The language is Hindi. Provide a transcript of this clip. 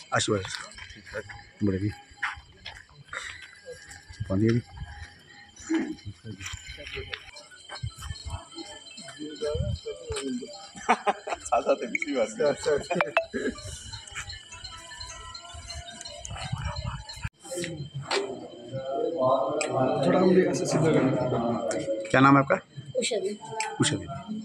आशीर्वाद बड़े जी पानी जी थोड़ा हम सीधा। क्या नाम है आपका? उषा दी। उषा देवी।